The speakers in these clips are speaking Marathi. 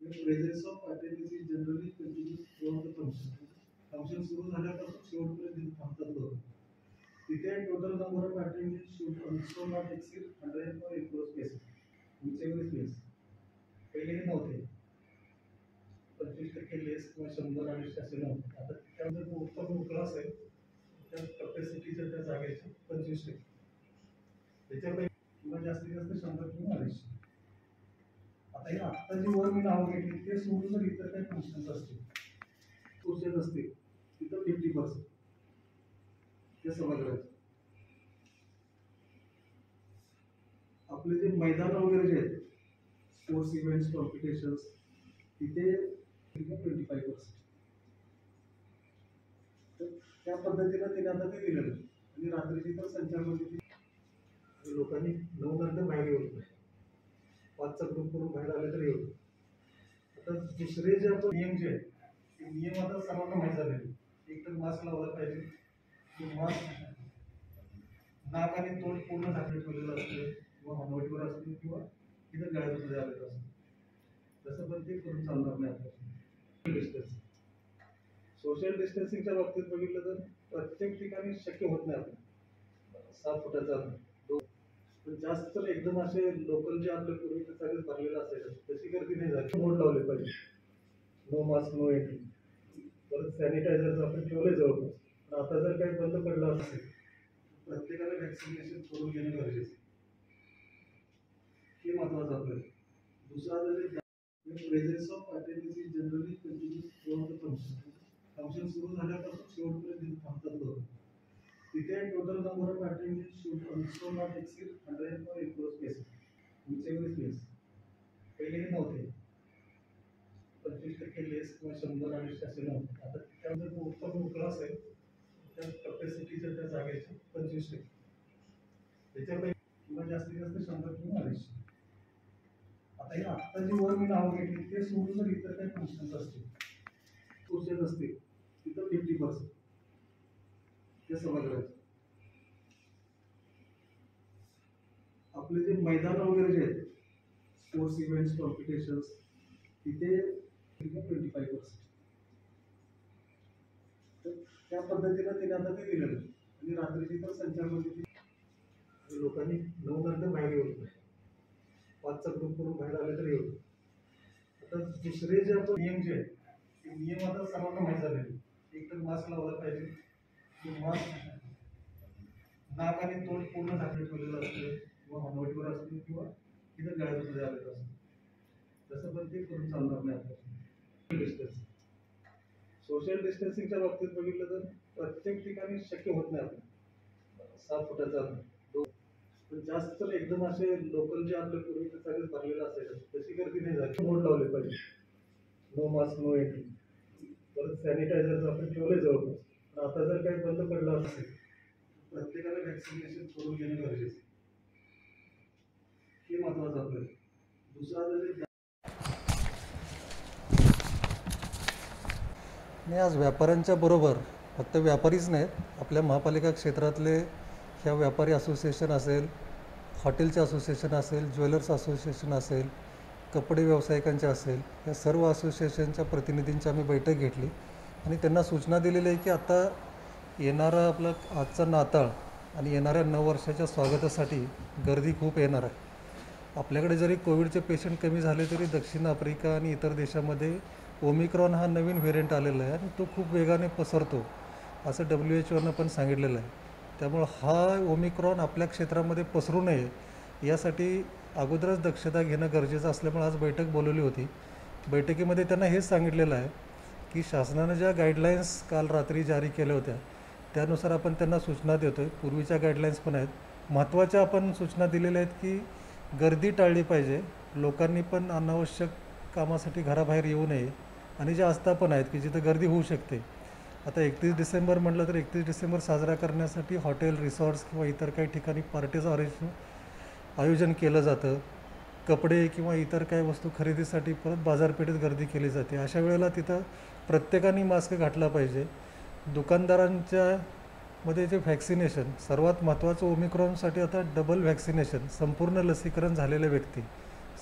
The presence of attendance is generally continuous throughout the function. Function सुरू झाल्यापासून शेवटपर्यंत थांबतात लोक. तिथे total number of attendees should also not exceed 100 for enclosed spaces, whichever is less. पहिले हे नव्हते 25% लेस किंवा 100 आणि असे नव्हते. आता त्यामध्ये उत्तर मोकळा असेल त्या कॅपॅसिटीच्या त्या जागेचे 25%. त्याच्यापैकी किंवा जास्तीत जास्त 100 किंवा 250. आता हे आत्ता जी वर मी नाव घेतली ते सोडून जर इतर काही फंक्शन्स असतील सोशल असतील तिथं 50% ते समजलं. आपले जे मैदान वगैरे जे आहेत स्पोर्ट्स इव्हेंट्स कॉम्पिटिशन्स तिथे 25%. तर त्या पद्धतीनं तिने आता ते दिलेलं आणि रात्रीची तर संचारबंदी लोकांनी 9 नंतर बाहेर येऊ नये. 5चा ग्रुप करून बाहेर आले तर येऊ. आता दुसरे जे आपण नियम जे आहेत ते नियम आता सर्वांना माहीत झालेले. एक तर मास्क लावला पाहिजे किंवा नाक आणि तोंड पूर्ण झाकून ठेवलेलं असतं किंवा हनवटीवर असते किंवा तिथं गळ्यामध्ये आलेलं असतं. तसं पण ते करून चालणार नाही आपल्याला. डिस्टन्सिंग सोशल डिस्टन्सिंगच्या बाबतीत बघितलं तर प्रत्येक ठिकाणी शक्य होत नाही आपल्याला 7 फुटाचा अंतर. पण जास्त तर एकदम असे लोकल जे आपल्या पूर्वी सगळं भरलेलं असेल तशी गर्दी नाही झाली. बोर्ड लावले पाहिजे नो मास्क नो एंट्री. परत सॅनिटायझरचं आपण ठेवलं जवळपास. पण आता जर काही बंद पडलं असेल प्रत्येकाला व्हॅक्सिनेशन करून घेणं गरजेचं हे महत्वाचं आपल्याला. दुसरा जर presence of attendance is generally continuous throughout the function. Function सुरू झाल्यापासून शेवटपर्यंत थांबतात लोक. तिथे total number of attendants should also not exceed 100 for enclosed spaces, whichever is less. पहिले हे नव्हते 25% लेस किंवा 100 आणि असे नव्हते. आता त्यामध्ये उत्तर मोकळा असेल त्या कॅपॅसिटीच्या त्या जागेचे 25%. त्याच्यापैकी किंवा जास्तीत जास्त 100 किंवा 250. आता हे आत्ता जी वर मी नाव घेतली ते सोडून जर इतर काही फंक्शन्स असतील सोशल असतील तिथं 50% ते समजलं. आपले जे मैदान वगैरे जे आहेत स्पोर्ट्स इव्हेंट्स कॉम्पिटिशन्स तिथे 25%. तर त्या पद्धतीनं तिने आता ते दिलेलं आणि रात्रीची तर संचारबंदी लोकांनी 9 नंतर बाहेर येऊ नये. 5चा ग्रुप करून बाहेर आले तर येऊ. आता दुसरे जे आपण नियम जे आहेत ते नियम आता सर्वांना माहीत झालेले. एक तर मास्क लावला पाहिजे किंवा नाक आणि तोंड पूर्ण झाकून ठेवलेलं असतं किंवा हनवटीवर असते किंवा तिथं गळ्यामध्ये आलेलं असतं. तसं पण ते करून चालणार नाही आपल्याला. डिस्टन्सिंग सोशल डिस्टन्सिंगच्या बाबतीत बघितलं तर प्रत्येक ठिकाणी शक्य होत नाही आपल्याला 7 फुटाचा अंतर. पण जास्त तर एकदम असे लोकल जे आपल्या पूर्वी सगळं भरलेलं असेल तशी गर्दी नाही झाली. बोर्ड लावले पाहिजे नो मास्क नो एंट्री. परत सॅनिटायझरचं आपण ठेवलं जवळपास. पण आता जर काही बंद पडलं असेल प्रत्येकाला व्हॅक्सिनेशन करून घेणं गरजेचं हे महत्वाचं आपल्याला. दुसरा जर मी आज व्यापाऱ्यांच्या बरोबर फक्त व्यापारीच नाहीत आपल्या महापालिका क्षेत्रातले ह्या व्यापारी असोसिएशन असेल, हॉटेलचे असोसिएशन असेल, ज्वेलर्स असोसिएशन असेल, कपडे व्यावसायिकांचे असेल, या सर्व असोसिएशनच्या प्रतिनिधींची आम्ही बैठक घेतली आणि त्यांना सूचना दिलेली आहे की आता येणारा आपला आजचा नाताळ आणि येणाऱ्या नववर्षाच्या स्वागतासाठी गर्दी खूप येणार आहे. आपल्याकडे जरी कोविडचे पेशंट कमी झाले तरी दक्षिण आफ्रिका आणि इतर देशामध्ये ओमिक्रॉन हा नवीन व्हेरियंट आलेला आहे आणि तो खूप वेगाने पसरतो असं WHO पण सांगितलेलं आहे. त्यामुळं हा ओमिक्रॉन आपल्या क्षेत्रामध्ये पसरू नये यासाठी अगोदरच दक्षता घेणं गरजेचं असल्यामुळे आज बैठक बोलवली होती. बैठकीमध्ये त्यांना हेच सांगितलेलं आहे की शासनानं ज्या गाईडलाईन्स काल रात्री जारी केल्या होत्या त्यानुसार आपण त्यांना सूचना देतो आहे. पूर्वीच्या गाईडलाईन्स पण आहेत. महत्त्वाच्या आपण सूचना दिलेल्या आहेत की गर्दी टाळली पाहिजे, लोकांनी पण अनावश्यक कामासाठी घराबाहेर येऊ नये आणि ज्या आस्थापन आहेत की जिथं गर्दी होऊ शकते. आता 31 डिसेंबर म्हटलं तर 31 डिसेंबर साजरा करण्यासाठी हॉटेल रिसॉर्ट्स किंवा इतर काही ठिकाणी पार्टीचं आयोजन केलं जातं. कपडे किंवा इतर काही वस्तू खरेदीसाठी परत बाजारपेठेत गर्दी केली जाते. अशा वेळेला तिथं प्रत्येकाने मास्क घातला पाहिजे. दुकानदारांच्या मध्ये जे व्हॅक्सिनेशन सर्वात महत्त्वाचं ओमिक्रॉनसाठी आता डबल व्हॅक्सिनेशन संपूर्ण लसीकरण झालेले व्यक्ती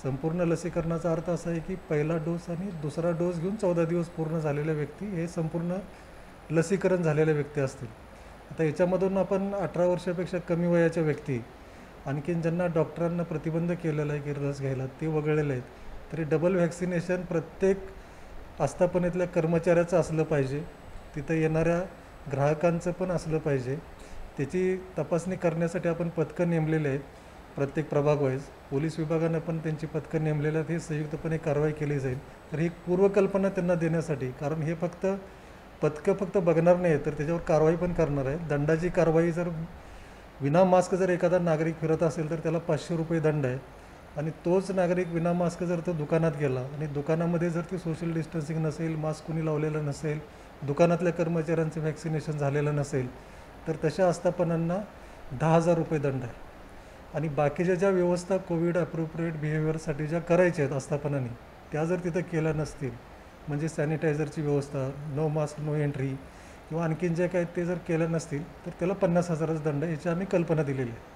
संपूर्ण लसीकरणाचा अर्थ असा आहे की पहिला डोस आणि दुसरा डोस घेऊन 14 दिवस पूर्ण झालेल्या व्यक्ती हे संपूर्ण लसीकरण झालेल्या व्यक्ती असतील. आता याच्यामधून आपण 18 वर्षापेक्षा कमी वयाच्या व्यक्ती आणखीन ज्यांना डॉक्टरांना प्रतिबंध केलेला आहे की लस घ्यायला ते वगळलेले आहेत. तरी डबल व्हॅक्सिनेशन प्रत्येक आस्थापनेतल्या कर्मचाऱ्याचं असलं पाहिजे, तिथं येणाऱ्या ग्राहकांचं पण असलं पाहिजे. त्याची तपासणी करण्यासाठी आपण पथकं नेमलेले आहेत प्रत्येक प्रभाग वाईज. पोलीस विभागानं पण त्यांची पथकं नेमलेली आहेत. ही संयुक्तपणे कारवाई केली जाईल. तर ही पूर्वकल्पना त्यांना देण्यासाठी, कारण हे पथकं फक्त बघणार नाही तर त्याच्यावर कारवाई पण करणार आहे. दंडाची कारवाई जर विना मास्क जर एखादा नागरिक फिरत असेल तर त्याला 500 रुपये दंड आहे. आणि तोच नागरिक विना मास्क जर तो दुकानात गेला आणि दुकानामध्ये जर ती सोशल डिस्टन्सिंग नसेल, मास्क कोणी लावलेलं नसेल, दुकानातल्या कर्मचाऱ्यांचं व्हॅक्सिनेशन झालेलं नसेल, तर तशा आस्थापनांना 10,000 रुपये दंड आहे. आणि बाकीच्या ज्या व्यवस्था कोविड ॲप्रोप्रिएट बिहेवियरसाठी ज्या करायच्या आहेत आस्थापनांनी, त्या जर तिथं केल्या नसतील, म्हणजे सॅनिटायझरची व्यवस्था, नो मास्क नो एंट्री किंवा आणखीन जे काय ते जर केलं नसतील तर त्याला 50,000चा दंड, याची आम्ही कल्पना दिलेली आहे.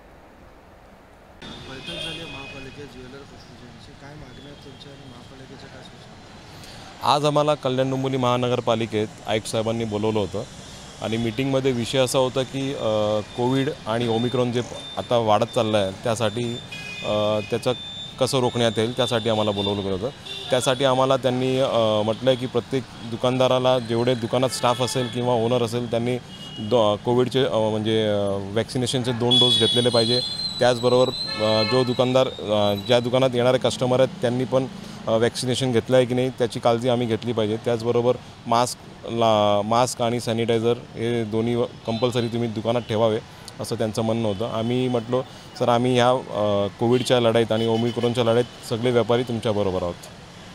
बैठक झाली महापालिका ज्वेलर्स असोसिएशनची, काय मागण्या तुमच्या आणि महापालिकेच्या काय सूचना? आज आम्हाला कल्याण डोंबिवली महानगरपालिकेत आयुक्त साहेबांनी बोलवलं होतं आणि मीटिंगमध्ये विषय असा होता की कोविड आणि ओमिक्रॉन जे आता वाढत चाललं आहे त्यासाठी त्याचं कसं रोखण्यात येईल त्यासाठी आम्हाला बोलवलं गेलं होतं. त्यासाठी आम्हाला त्यांनी म्हटलं आहे की प्रत्येक दुकानदाराला जेवढे दुकानात स्टाफ असेल किंवा ओनर असेल त्यांनी कोविडचे म्हणजे वॅक्सिनेशनचे 2 डोस घेतलेले पाहिजे. त्याचबरोबर जो दुकानदार ज्या दुकानात येणारे कस्टमर आहेत त्यांनी पण वॅक्सिनेशन घेतलं आहे की नाही त्याची काळजी आम्ही घेतली पाहिजे. त्याचबरोबर मास्क आणि सॅनिटायझर हे दोन्ही कंपल्सरी तुम्ही दुकानात ठेवावे असं त्यांचं म्हणणं होतं. आम्ही म्हटलो सर आम्ही ह्या कोविडच्या लढाईत आणि ओमिक्रॉनच्या लढाईत सगळे व्यापारी तुमच्याबरोबर आहोत.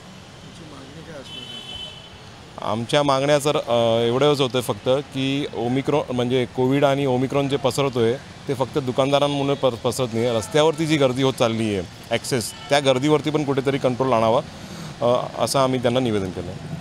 आमच्या मागण्या सर एवढंच होतं फक्त की ओमिक्रॉन म्हणजे कोविड आणि ओमिक्रॉन जे पसरतो आहे ते फक्त दुकानदारांमुळे पसरत नाही. रस्त्यावरती जी गर्दी होत चालली आहे ॲक्सेस, त्या गर्दीवरती पण कुठेतरी कंट्रोल आणावा असं आम्ही त्यांना निवेदन केलं.